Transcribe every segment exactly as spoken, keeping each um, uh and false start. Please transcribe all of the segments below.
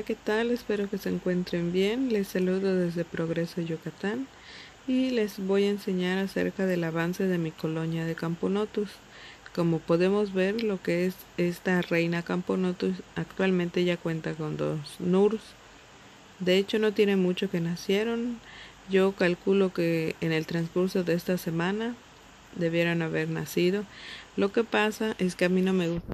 ¿qué tal? Espero que se encuentren bien. Les saludo desde Progreso, Yucatán, y les voy a enseñar acerca del avance de mi colonia de Camponotus. Como podemos ver, lo que es esta reina Camponotus actualmente ya cuenta con dos nurs. De hecho, no tiene mucho que nacieron. Yo calculo que en el transcurso de esta semana debieran haber nacido. Lo que pasa es que a mí no me gusta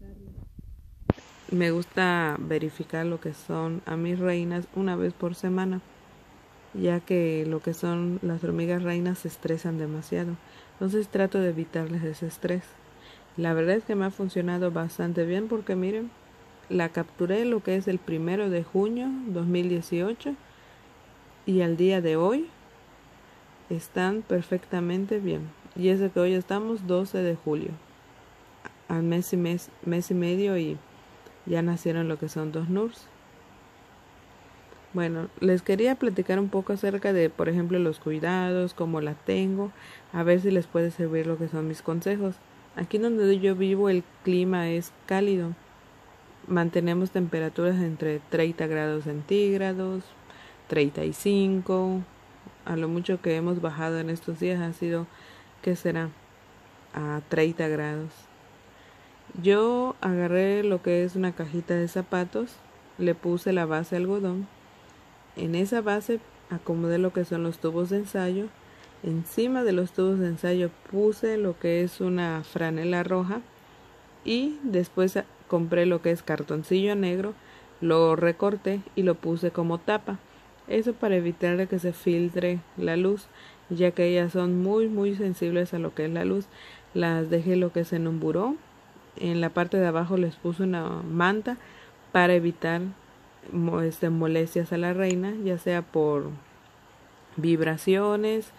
me gusta verificar lo que son a mis reinas una vez por semana, ya que lo que son las hormigas reinas se estresan demasiado. Entonces trato de evitarles ese estrés. La verdad es que me ha funcionado bastante bien porque miren, la capturé lo que es el primero de junio dos mil dieciocho y al día de hoy están perfectamente bien. Y eso que hoy estamos doce de julio, al mes y mes, mes y medio, y ya nacieron lo que son dos nurs. Bueno, les quería platicar un poco acerca de, por ejemplo, los cuidados, cómo la tengo, a ver si les puede servir lo que son mis consejos. Aquí donde yo vivo el clima es cálido. Mantenemos temperaturas entre treinta grados centígrados, treinta y cinco. A lo mucho que hemos bajado en estos días ha sido, ¿qué será? A treinta grados. Yo agarré lo que es una cajita de zapatos, le puse la base de algodón. En esa base acomodé lo que son los tubos de ensayo. Encima de los tubos de ensayo puse lo que es una franela roja y después compré lo que es cartoncillo negro, lo recorté y lo puse como tapa. Eso para evitar que se filtre la luz, ya que ellas son muy muy sensibles a lo que es la luz. Las dejé lo que es en un buró. En la parte de abajo les puse una manta para evitar este, molestias a la reina, ya sea por vibraciones,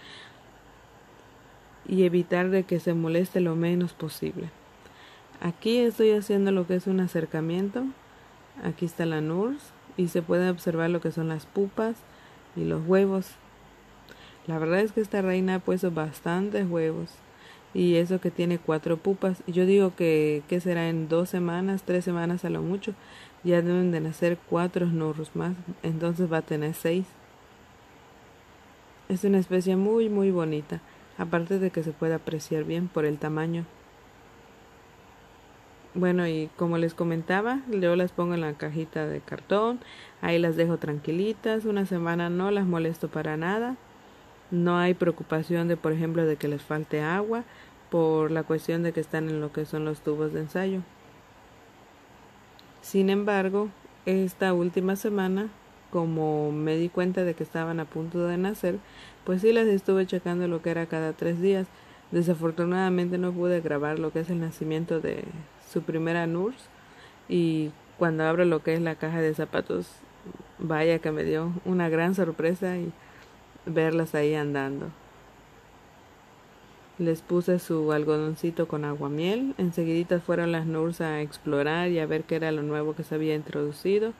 y evitar de que se moleste lo menos posible. Aquí estoy haciendo lo que es un acercamiento. Aquí está la nurs y se puede observar lo que son las pupas y los huevos. La verdad es que esta reina ha puesto bastantes huevos, y eso que tiene cuatro pupas. Yo digo que, que será en dos semanas, tres semanas a lo mucho, ya deben de nacer cuatro nurs más, entonces va a tener seis. Es una especie muy muy bonita, aparte de que se puede apreciar bien por el tamaño. Bueno, y como les comentaba, yo las pongo en la cajita de cartón, ahí las dejo tranquilitas, una semana no las molesto para nada. No hay preocupación de, por ejemplo, de que les falte agua por la cuestión de que están en lo que son los tubos de ensayo. Sin embargo, esta última semana, como me di cuenta de que estaban a punto de nacer, pues sí las estuve checando lo que era cada tres días. Desafortunadamente no pude grabar lo que es el nacimiento de su primera nurs, y cuando abro lo que es la caja de zapatos, vaya que me dio una gran sorpresa y verlas ahí andando. Les puse su algodoncito con aguamiel. Enseguidita fueron las nurs a explorar y a ver qué era lo nuevo que se había introducido.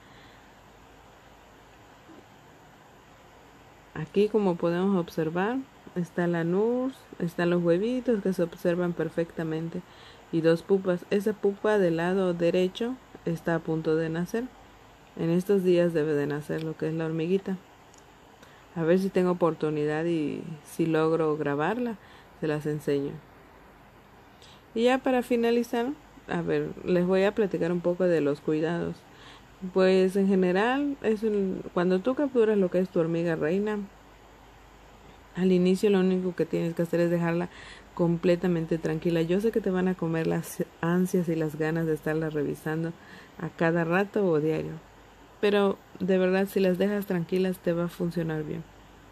Aquí, como podemos observar, está la nurs, están los huevitos que se observan perfectamente y dos pupas. Esa pupa del lado derecho está a punto de nacer. En estos días debe de nacer lo que es la hormiguita. A ver si tengo oportunidad y si logro grabarla, se las enseño. Y ya para finalizar, a ver, les voy a platicar un poco de los cuidados. Pues en general, es un, cuando tú capturas lo que es tu hormiga reina, al inicio lo único que tienes que hacer es dejarla completamente tranquila. Yo sé que te van a comer las ansias y las ganas de estarla revisando a cada rato o diario, pero de verdad, si las dejas tranquilas te va a funcionar bien.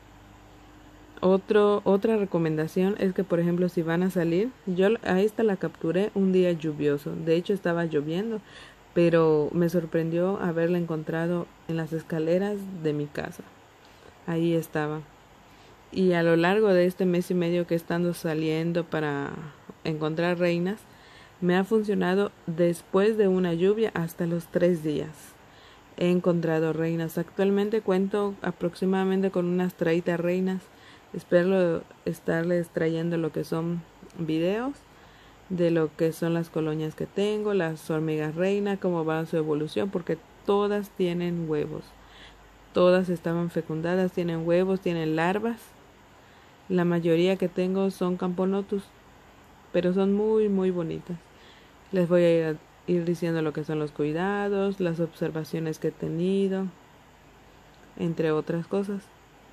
Otro, otra recomendación es que, por ejemplo, si van a salir, yo a esta la capturé un día lluvioso. De hecho estaba lloviendo, pero me sorprendió haberla encontrado en las escaleras de mi casa. Ahí estaba. Y a lo largo de este mes y medio que he estado saliendo para encontrar reinas, me ha funcionado después de una lluvia hasta los tres días. He encontrado reinas. Actualmente cuento aproximadamente con unas treinta reinas. Espero estarles trayendo lo que son videos de lo que son las colonias que tengo, las hormigas reina, cómo va su evolución, porque todas tienen huevos. Todas estaban fecundadas, tienen huevos, tienen larvas. La mayoría que tengo son Camponotus, pero son muy muy bonitas. Les voy a ir, a, ir diciendo lo que son los cuidados, las observaciones que he tenido, entre otras cosas.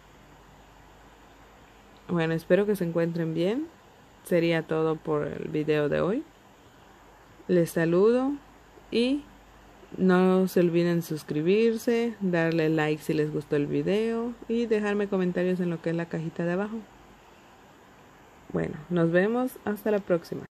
Bueno, espero que se encuentren bien. Sería todo por el video de hoy. Les saludo y no se olviden suscribirse, darle like si les gustó el video y dejarme comentarios en lo que es la cajita de abajo. Bueno, nos vemos hasta la próxima.